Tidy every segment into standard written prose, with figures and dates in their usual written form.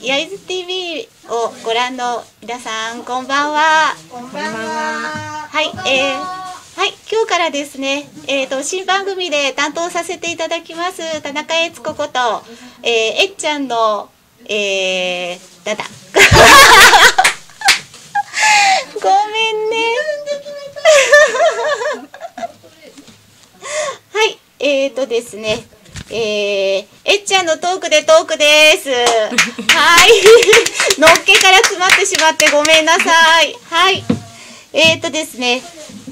焼津 TV をご覧の皆さん、こんばんは。こんばんは。はい、はい、今日からですね、新番組で担当させていただきます田中悦子こと、えっちゃんの、ダダ。ごめんね。はい、ですね。えっちゃんのトークでトークです。はい。のっけから詰まってしまってごめんなさい。はい。ですね。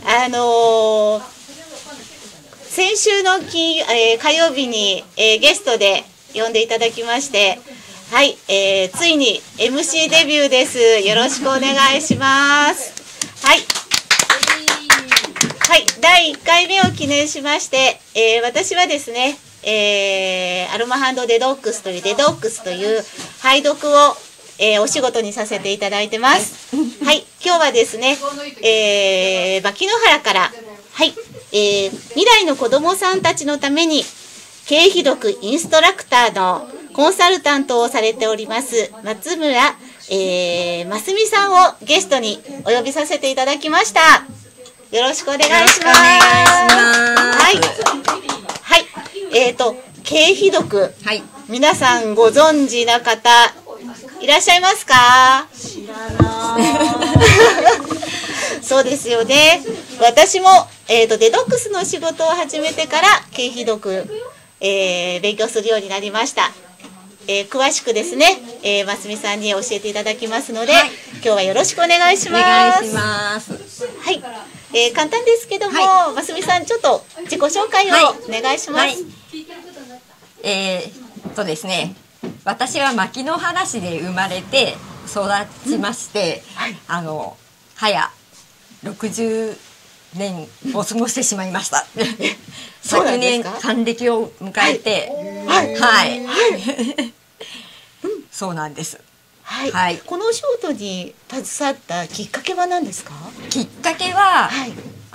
先週の火曜日に、ゲストで呼んでいただきまして、はい、ついに MC デビューです。よろしくお願いします。はい。はい、第1回目を記念しまして、私はですね、アロマハンドデドックスという拝読を、お仕事にさせていただいてます。はい、今日はですね、牧之原から、はい、未来の子どもさんたちのために経費読インストラクターのコンサルタントをされております松村、ますみさんをゲストにお呼びさせていただきました。よろしくお願いします。はい。はい。経費読、はい、皆さんご存知な方いらっしゃいますか？知らない。そうですよね。私も、デドックスの仕事を始めてから経費読、勉強するようになりました。詳しくですね、ますみさんに教えていただきますので、はい、今日はよろしくお願いします。お願いします。はい。簡単ですけども、はい、ますみさんちょっと自己紹介をお願いします。はいはい、ですね、私は牧之原市で生まれて育ちまして、はい、早60年を過ごしてしまいました。昨年還暦を迎えて、はいはい、そうなんです。 はい、はい、このお仕事に携わったきっかけは何ですか？ きっかけは、はい、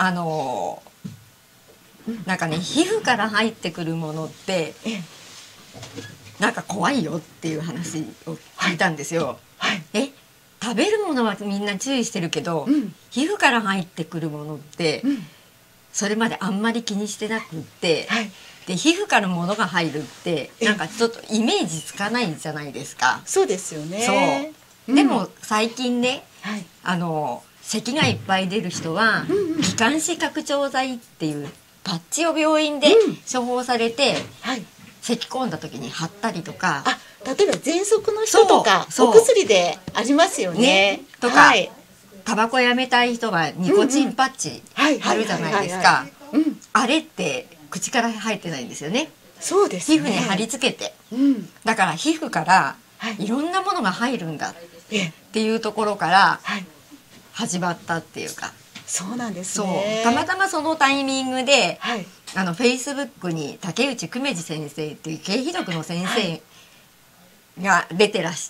なんかね、皮膚から入ってくるものってなんか怖いよっていう話を聞いたんですよ。はいはい、食べるものはみんな注意してるけど、皮膚から入ってくるものって、それまであんまり気にしてなくって、はい、で皮膚からものが入るってなんかちょっとイメージつかないじゃないですか。 そうですよね。 そう、でも最近ね、はい、咳がいっぱい出る人は気管支拡張剤っていうパッチを病院で処方されて、はい、咳き込んだ時に貼ったりとか、 例えば喘息の人とかお薬でありますよね。 とか、はい、タバコやめたい人はニコチンパッチ貼るじゃないですか。あれって口から入ってないんですよね。 そうですね。 皮膚に貼り付けて、だから皮膚からいろんなものが入るんだっていうところから始まったっていうか。 そうなんですね。 たまたまそのタイミングで、はい、Facebook に竹内久米次先生っていう経費読の先生が出てらして、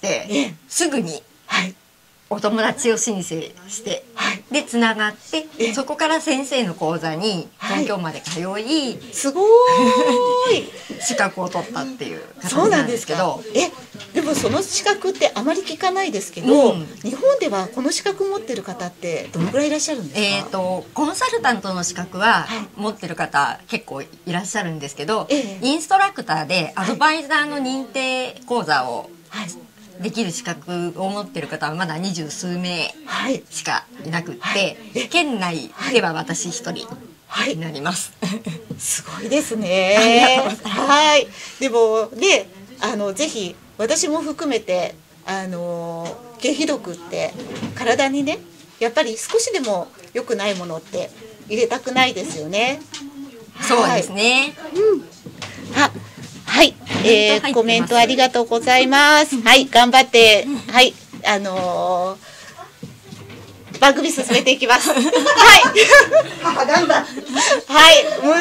すぐにお友達を申請して、でつながって、そこから先生の講座に東京まで通い、 すごーい資格を取ったっていう形なんですけど。 でもその資格ってあまり聞かないですけど、日本ではこの資格持ってる方ってどのぐらいいらっしゃるんですか？ コンサルタントの資格は持ってる方結構いらっしゃるんですけど、インストラクターでアドバイザーの認定講座をできる資格を持ってる方はまだ20数名しかいなくって、県内では私一人になります。 すごいですね。はい。でもね、ぜひ私も含めて経費読って体にね、やっぱり少しでも良くないものって入れたくないですよね。 そうですね。 はい、コメントありがとうございます。はい、頑張って、はい、番組進めていきます。はい。はい、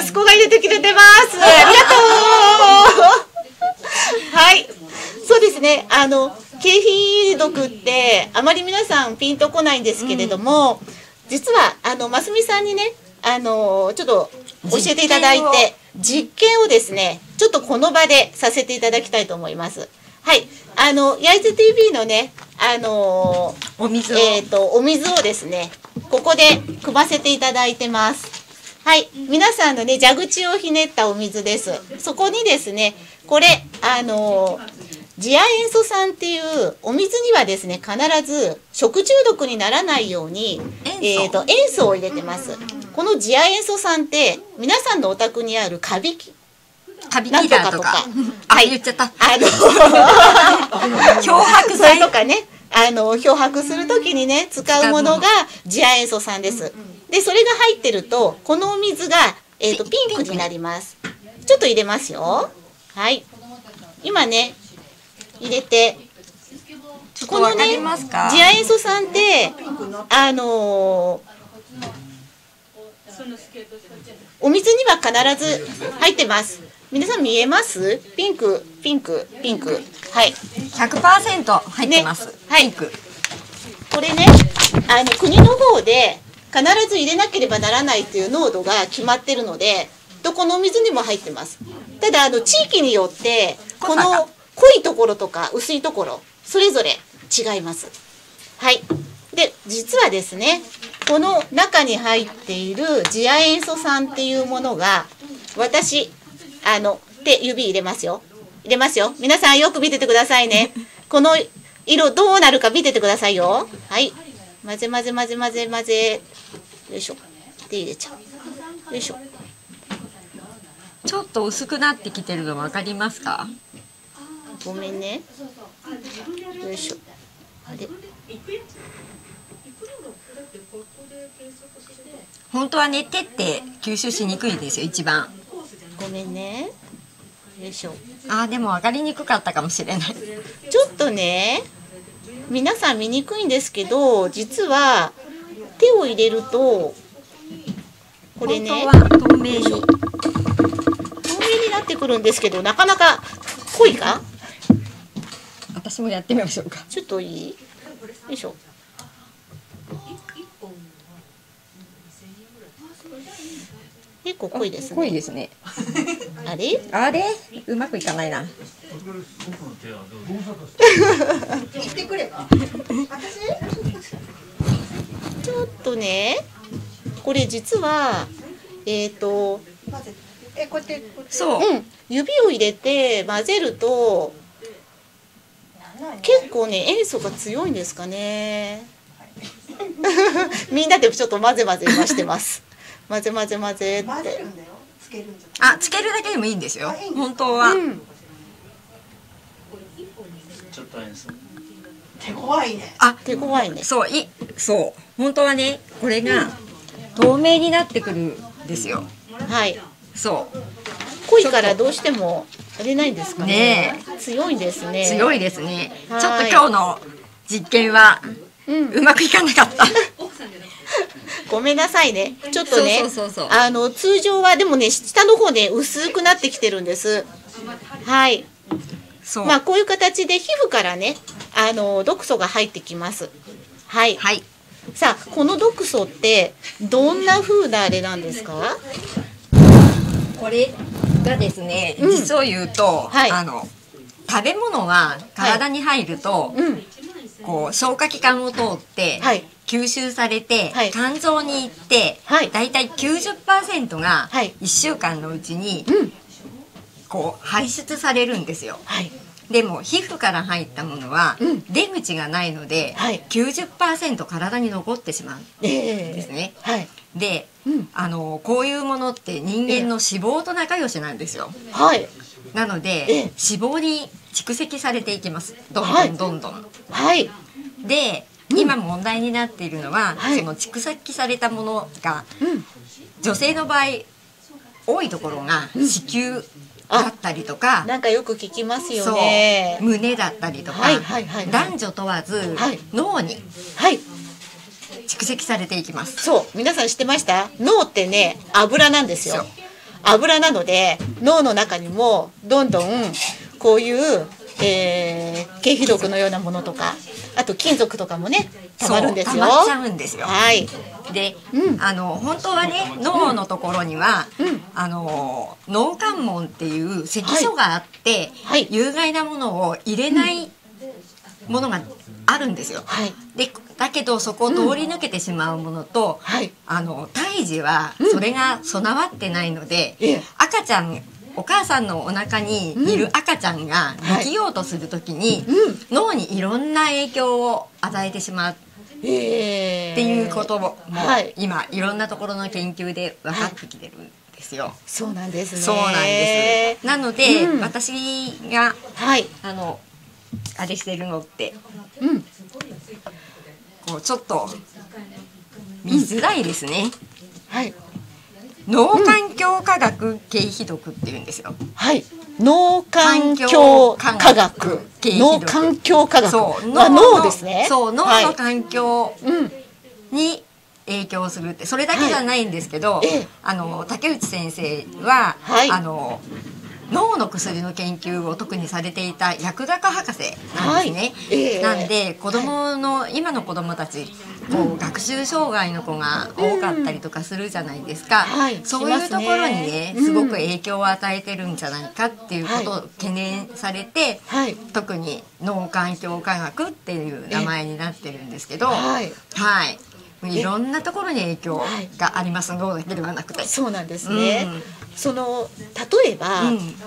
息子が入れてくれてます。ありがとう。はい、そうですね。経費読ってあまり皆さんピンとこないんですけれども、実はますみさんにね、ちょっと教えていただいて実験をですね、ちょっとこの場でさせていただきたいと思います。 はい、焼津 TV のね、 お水を、 お水をですね、ここで汲ませていただいてます。はい、皆さんのね、蛇口をひねったお水です。そこにですね、これ、次亜塩素酸っていうお水にはですね、必ず食中毒にならないように、塩素を入れてます。この次亜塩素酸って、皆さんのお宅にあるカビキラーとか、はい、言っちゃった。漂白剤とかね、漂白するときにね、使うものが次亜塩素酸です。で、それが入ってると、このお水が、ピンクになります。ちょっと入れますよ。はい。今ね、入れて、このね、次亜塩素酸って、お水には必ず入ってます。皆さん見えます？ピンク、ピンク、ピンク。はい。 100% 入ってます。ね、 はい。これね、国の方で必ず入れなければならないという濃度が決まってるので、どこのお水にも入ってます。ただ地域によってこの濃いところとか薄いところそれぞれ違います。はい。で、実はですね、この中に入っている次亜塩素酸っていうものが、私手指入れますよ。入れますよ。皆さんよく見ててくださいね。この色どうなるか見ててくださいよ。はい。混ぜ混ぜ混ぜ混ぜ混ぜ。よいしょ。で入れちゃう。よいしょ。 ちょっと薄くなってきてるの分かりますか？ ごめんね。よいしょ。あれ。 本当はね、手って吸収しにくいですよ、一番。 ごめんね。よいしょ。 でも分かりにくかったかもしれない。ちょっとね、皆さん見にくいんですけど、実は手を入れるとこれね、 本当は透明になってくるんですけど、なかなか濃いか？ 私もやってみましょうか。 ちょっといい？よいしょ。結構濃いですね。 濃いですね。 あれ？ うまくいかないな。 ちょっとね、これ実はそう、 指を入れて混ぜると結構ね、塩素が強いんですかね。みんなでちょっと混ぜ混ぜ今してます。混ぜ混ぜ混ぜって。 つけるだけでもいいんですよ。本当は。 ちょっと塩素。 手強いね。手強いね。 そう。本当はね、これが透明になってくるんですよ。 はい。 そう。 濃いからどうしても足りないんですかね。強いですね。 強いですね。ちょっと今日の実験はうまくいかなかった。 ごめんなさいね。ちょっとね、通常はでもね、下の方ね、薄くなってきてるんです。はい。まあこういう形で皮膚からね、毒素が入ってきます。はい。 はい。 さあ、この毒素ってどんな風なあれなんですか？ これがですね、実を言うと、食べ物が体に入ると、こう消化器官を通って吸収されて、肝臓に行って、だいたい 90% が1週間のうちにこう排出されるんですよ。でも皮膚から入ったものは出口がないので、90% 体に残ってしまうんですね。で、こういうものって人間の脂肪と仲良しなんですよ。なので脂肪に蓄積されていきます。どんどんどんどん。で、今問題になっているのは、その蓄積されたものが、女性の場合多いところが子宮だったりとか、 なんかよく聞きますよね。 胸だったりとか、男女問わず脳に蓄積されていきます。 そう、皆さん知ってました？脳ってね、油なんですよ。油なので、脳の中にもどんどんこういう経皮毒のようなものとか、あと金属とかもねたまるんですよ。 溜まっちゃうんですよ。 はい。 で、本当はね、脳のところには、脳関門っていう関所があって、有害なものを入れないものがあるんですよ。で、だけどそこを通り抜けてしまうものと、胎児はそれが備わってないので、赤ちゃん、お母さんのお腹にいる赤ちゃんが生きようとするときに、脳にいろんな影響を与えてしまうっていうことも、今いろんなところの研究で分かってきてるんですよ。 そうなんですね。 そうなんです。なので、私があれしてるのって、こうちょっと見づらいですね。脳環境科学経皮毒っていうんですよ。 脳環境科学。脳環境科学。脳ですね。 そう、脳の環境に影響するって、それだけじゃないんですけど、竹内先生は脳の薬の研究を特にされていた薬学博士なんですね。なんで今の子供たち、学習障害の子が多かったりとかするじゃないですか。そういうところにね、すごく影響を与えてるんじゃないかっていうことを懸念されて、特に脳環境科学っていう名前になってるんですけど、いろんなところに影響があります。脳だけではなくて。 そうなんですね。例えば、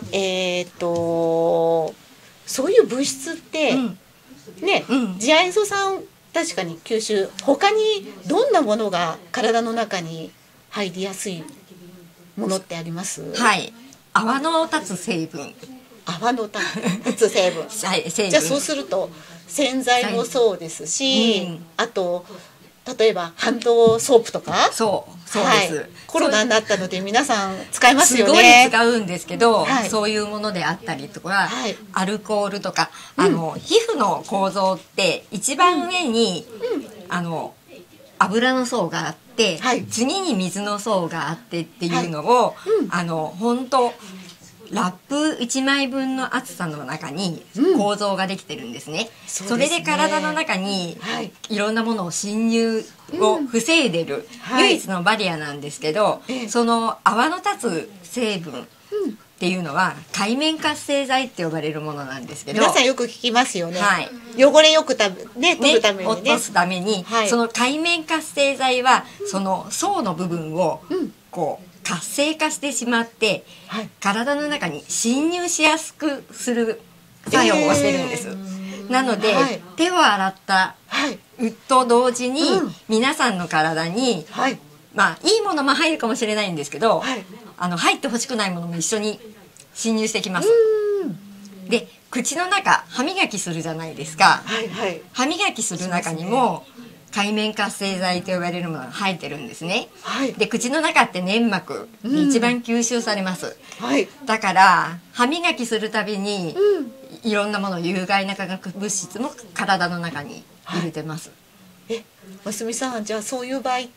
そういう物質ってね、次亜塩素酸確かに吸収、他にどんなものが体の中に入りやすいものってあります？ 泡の立つ成分。 泡の立つ成分。じゃあそうすると洗剤もそうですし、あと例えばハンドソープとか。そうです。コロナになったので皆さん使いますよね。 すごい使うんですけど、そういうものであったりとか、アルコールとか、皮膚の構造って一番上に油の層があって、次に水の層があってっていうのを、本当ラップ1枚分の厚さの中に構造ができてるんですね。それで体の中にいろんなものを侵入を防いでる唯一のバリアなんですけど、その泡の立つ成分っていうのは界面活性剤って呼ばれるものなんですけど、 皆さんよく聞きますよね。汚れよく取るためにね、 落とすために、その界面活性剤はその層の部分をこう活性化してしまって、体の中に侵入しやすくする作用をしてるんです。なので、手を洗ったと同時に、皆さんの体に、いいものも入るかもしれないんですけど、入ってほしくないものも一緒に侵入してきます。で、口の中歯磨きするじゃないですか。歯磨きする中にも界面活性剤と呼ばれるものが入ってるんですね。で、口の中って粘膜に一番吸収されます。だから歯磨きするたびに、いろんなもの、有害な化学物質も体の中に入れてます。 ますみさん、じゃあそういう場合って、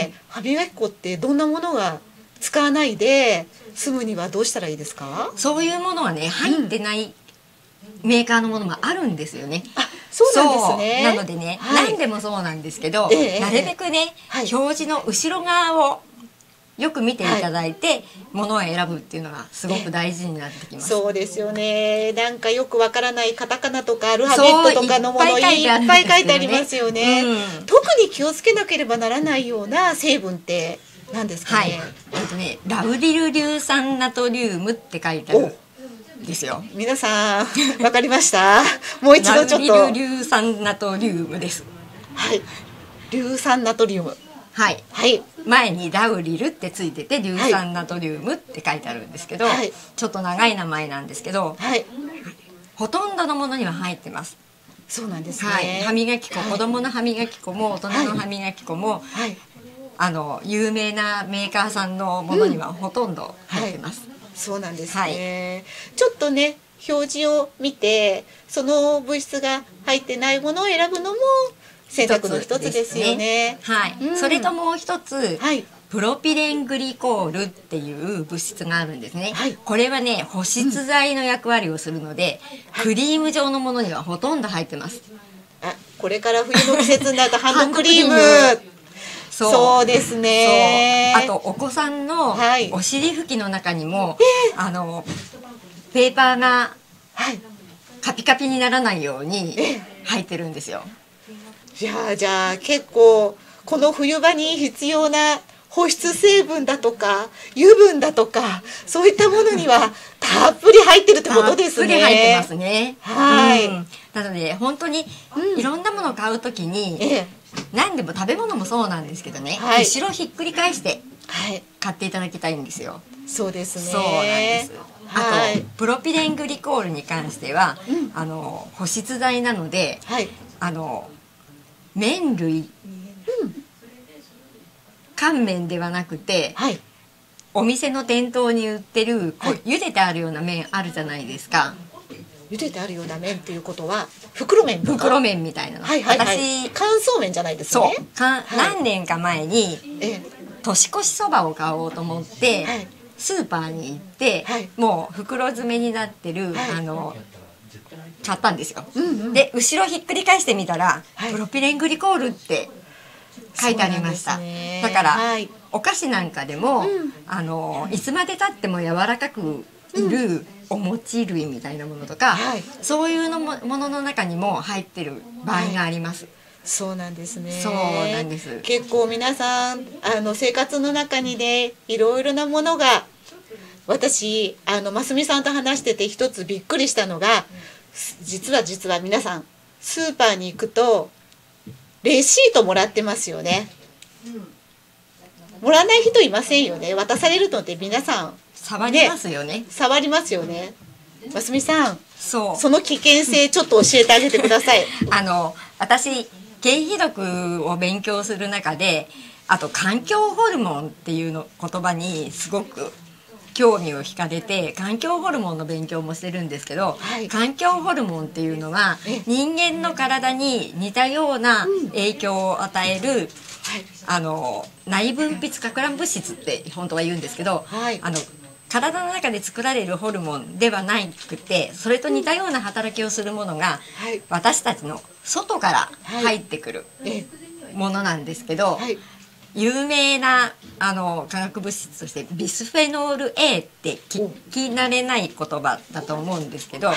歯磨き粉ってどんなものが使わないで済むにはどうしたらいいですか？ そういうものはね、入ってないメーカーのものもあるんですよね。 そうなんですね。 なのでね、何でもそうなんですけど、なるべくね、表示の後ろ側をよく見ていただいて、物を選ぶっていうのがすごく大事になってきます。 そうですよね。なんかよくわからないカタカナとかアルファベットとかのものいっぱい書いてありますよね。特に気をつけなければならないような成分って何ですかね？ ラウリル硫酸ナトリウムって書いてあるですよ。 皆さんわかりました？もう一度ちょっと。 ラウリル硫酸ナトリウムです。 硫酸ナトリウム。前にラウリルってついてて、硫酸ナトリウムって書いてあるんですけど、ちょっと長い名前なんですけど、ほとんどのものには入ってます。 そうなんですね。 歯磨き粉、子供の歯磨き粉も大人の歯磨き粉も、有名なメーカーさんのものにはほとんど入ってます。 そうなんですね。ちょっとね、表示を見て、その物質が入ってないものを選ぶのも選択の一つですよね。 それともう一つ、 プロピレングリコールっていう物質があるんですね、 はい、 これはね保湿剤の役割をするので、クリーム状のものにはほとんど入ってます。 あ、これから冬の季節になるとハンドクリームそうですね。 あとお子さんのお尻拭きの中にも、ペーパーがカピカピにならないように入ってるんですよ。 じゃあ結構この冬場に必要な保湿成分だとか油分だとかそういったものにはたっぷり入ってるってことですね。 たっぷり入ってますね。 はい。 なので本当にいろんなものを買うときに、何でも食べ物もそうなんですけどね、後ろひっくり返して買っていただきたいんですよ。 そうですね。 そうなんです。あとプロピレングリコールに関しては、保湿剤なので、麺類、乾麺ではなくて、お店の店頭に売ってる茹でてあるような麺あるじゃないですか。 茹でてあるような麺っていうことは袋麺とか、 袋麺みたいなの。 私乾燥麺じゃないですね。 何年か前に年越しそばを買おうと思って、スーパーに行って、もう袋詰めになってる、買ったんですよ。で後ろひっくり返してみたら、プロピレングリコールって書いてありました。だから、お菓子なんかでも、いつまでたっても柔らかくいるお餅類みたいなものとか、そういうものの中にも入ってる場合があります。 そうなんですね。 そうなんです。 結構皆さん生活の中にねいろいろなものが、私ますみさんと話してて一つびっくりしたのが、実は皆さんスーパーに行くとレシートもらってますよね。もらわない人いませんよね。渡されるのって皆さん触りますよね。 触りますよね。ますみさん、 その危険性ちょっと教えてあげてください。 私経皮毒を勉強する中で、あと環境ホルモンっていう言葉にすごく興味を惹かれて、環境ホルモンの勉強もしてるんですけど、環境ホルモンっていうのは人間の体に似たような影響を与える、内分泌かく乱物質って本当は言うんですけど、体の中で作られるホルモンではなくて、それと似たような働きをするものが私たちの外から入ってくるものなんですけど、有名な化学物質としてビスフェノール A って聞き慣れない言葉だと思うんですけど、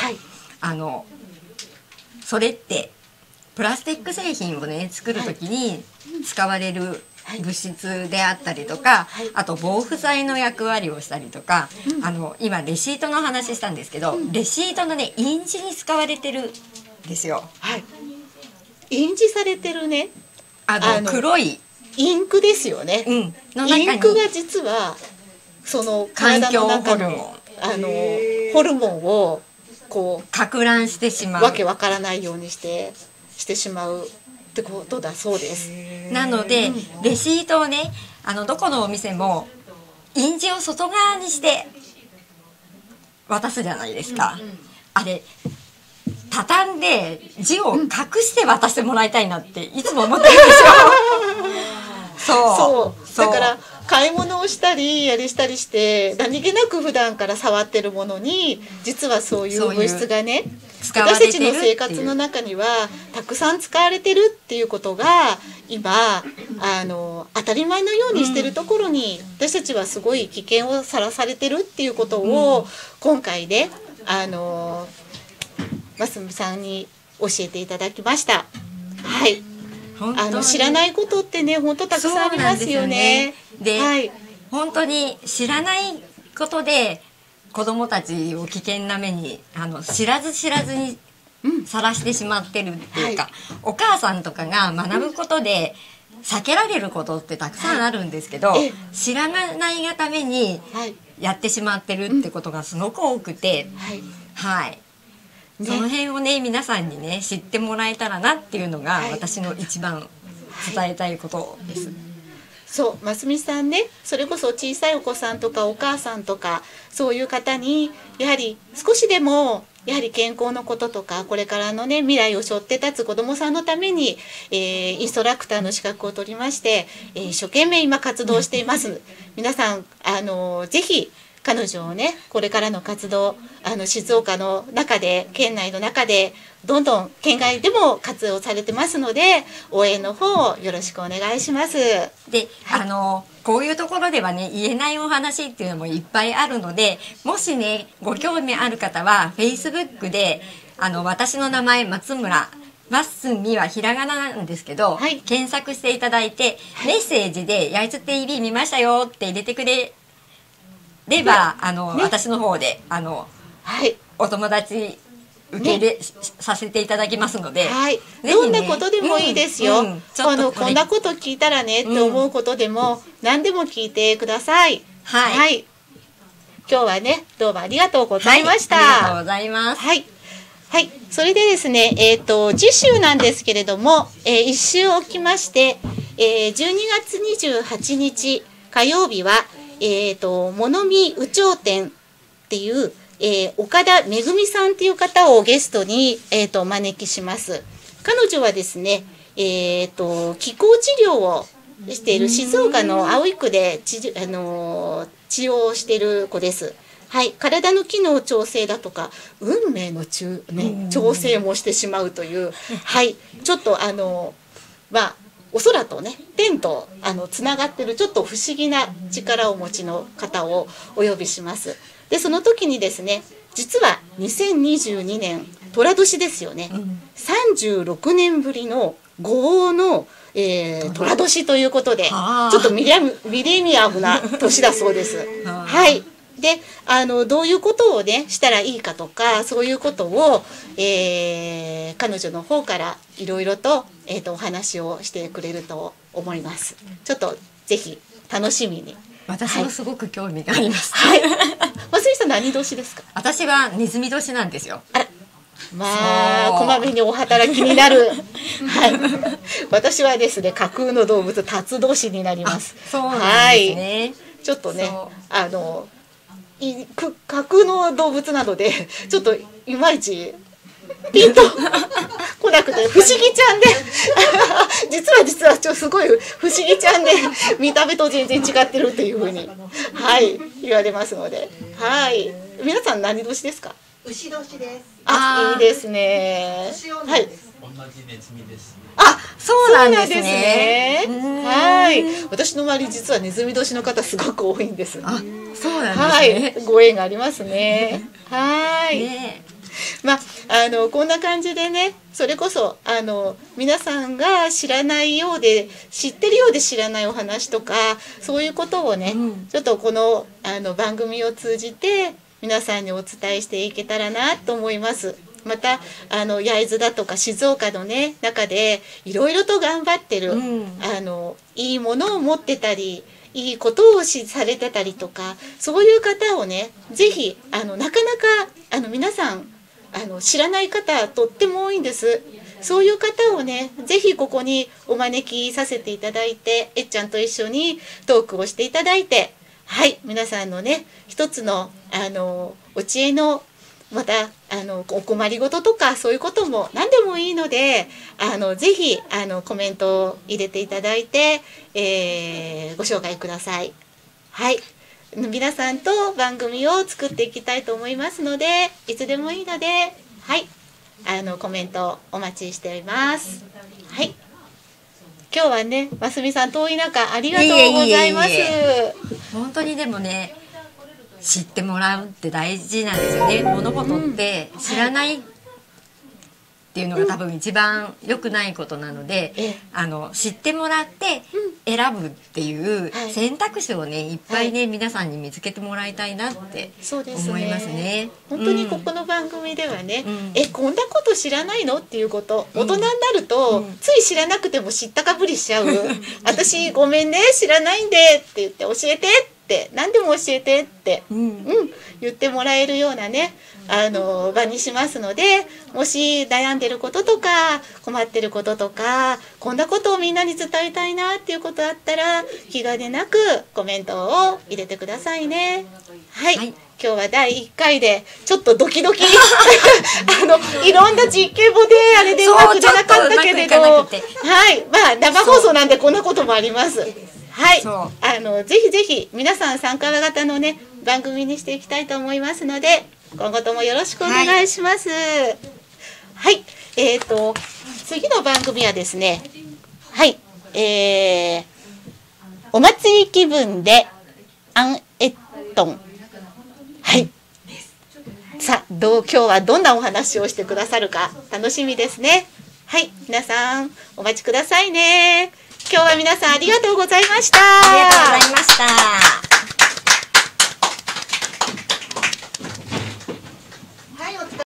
それってプラスチック製品をね作る時に使われる物質であったりとか、あと防腐剤の役割をしたりとか、今レシートの話したんですけど、レシートのね印字に使われてるんですよ。 印字されてるね、 黒いインクですよね。インクが実はその体の中のホルモンをこう攪乱してしまう、 わけわからないようにしてしまうってことだそうです。 なのでレシートをねどこのお店も印字を外側にして渡すじゃないですか。あれ畳んで字を隠して渡してもらいたいなっていつも思ってるんですよ。 そうだから買い物をしたりしたりして何気なく普段から触ってるものに実はそういう物質がね、私たちの生活の中にはたくさん使われてるっていうことが今当たり前のようにしてるところに私たちはすごい危険をさらされてるっていうことを今回でますみさんに教えていただきました。はい。知らないことってね本当たくさんありますよね。 で、本当に知らないことで子どもたちを危険な目に知らずにさらしてしまってるっていうか、お母さんとかが学ぶことで避けられることってたくさんあるんですけど、知らないがためにやってしまってるってことがすごく多くて、その辺をね皆さんにね知ってもらえたらなっていうのが私の一番伝えたいことです。 そうますみさんね、それこそ小さいお子さんとかお母さんとかそういう方にやはり少しでもやはり健康のこととかこれからのね未来を背負って立つ子どもさんのために、インストラクターの資格を取りまして、一生懸命今活動しています。皆さんぜひ彼女をねこれからの活動静岡の中で県内の中でどんどん県外でも活動されてますので応援の方をよろしくお願いします。 で、こういうところではね言えないお話っていうのもいっぱいあるので、もしねご興味ある方は Facebook で私の名前松村ますみはひらがななんですけど、 はい、 検索していただいて、メッセージで「焼津 TV 見ましたよ」って入れてくれれば私の方ではい、 お友達受け入れ、させていただきますので、 はい、どんなことでもいいですよ。こんなこと聞いたらねって思うことでも、何でも聞いてください。はい、今日はねどうもありがとうございました。 ありがとうございます。 はい、それでですね、次週なんですけれども、1週置きまして、12月28日火曜日は物見有頂天っていう、岡田めぐみさんっていう方をゲストに、お招きします。彼女はですね、気候治療をしている静岡の葵区で治療をしている子です。はい、体の機能調整だとか運命の調整もしてしまうという、はい、ちょっとお空とね天とつながってるちょっと不思議な力をお持ちの方をお呼びします。でその時にですね、実は2022年寅年ですよね、36年ぶりの五黄の、寅年ということでちょっとミレニアムな年だそうです。はい、でどういうことをねしたらいいかとかそういうことを、彼女の方からいろいろと、お話をしてくれると思います。ちょっとぜひ楽しみに。 私もすごく興味があります。 はい。ますみさん何年ですか？ 私はネズミ年なんですよ。 あら、まあこまめにお働きになる。はい。私はですね架空の動物辰年になります。 そうなんですね。 はい、ちょっとね架空の動物なのでちょっといまいちピンと来なくて不思議ちゃんで実はすごい不思議ちゃんで見た目と全然違ってるっていう風にはい言われますので、はい、皆さん何年ですか？ 牛年です。 あ、いいですね。はい。 同じネズミです。 あ、そうなんですね。 はい。私の周り実はネズミ年の方すごく多いんです。 あ、そうなんですね。 はい、ご縁がありますね。はい。 ね、 まあこんな感じでね、それこそ皆さんが知らないようで知ってるようで知らないお話とかそういうことをね、ちょっとこの番組を通じて皆さんにお伝えしていけたらなと思います。また焼津だとか静岡のね中でいろいろと頑張ってる、いいものを持ってたりいいことをされてたりとかそういう方をねぜひなかなか皆さん知らない方とっても多いんです。そういう方をねぜひここにお招きさせていただいてえっちゃんと一緒にトークをしていただいて、はい皆さんのね一つのお知恵のまたお困りごととかそういうことも何でもいいのでぜひコメントを入れていただいて、ご紹介ください。はい、皆さんと番組を作っていきたいと思いますのでいつでもいいので、はい、コメントお待ちしております。はい、今日はねますみさん遠い中ありがとうございます。 本当にでもね知ってもらうって大事なんですよね。物事って知らないっていうのが多分一番良くないことなので、知ってもらって選ぶっていう選択肢をねいっぱいね、皆さんに見つけてもらいたいなって思いますね。 本当にここの番組ではね、こんなこと知らないのっていうこと、大人になると、つい知らなくても知ったかぶりしちゃう私ごめんね知らないんでって言って教えてっって何でも教えてって、 うん言ってもらえるようなね場にしますので、もし悩んでることとか困ってることとかこんなことをみんなに伝えたいなっていうことあったら気兼ねなくコメントを入れてくださいね。はい、 はい今日は第1回でちょっとドキドキいろんな実験もねあれでうまく出なかったけれど、はい、まあ生放送なんでこんなこともあります。はい、ぜひぜひ皆さん参加型のね番組にしていきたいと思いますので今後ともよろしくお願いします。はい、次の番組はですね、はい、お祭り気分でアンエットン。はい。さあ、今日はどんなお話をしてくださるか楽しみですね。はい、皆さんお待ちくださいね。今日は皆さんありがとうございました。 ありがとうございました。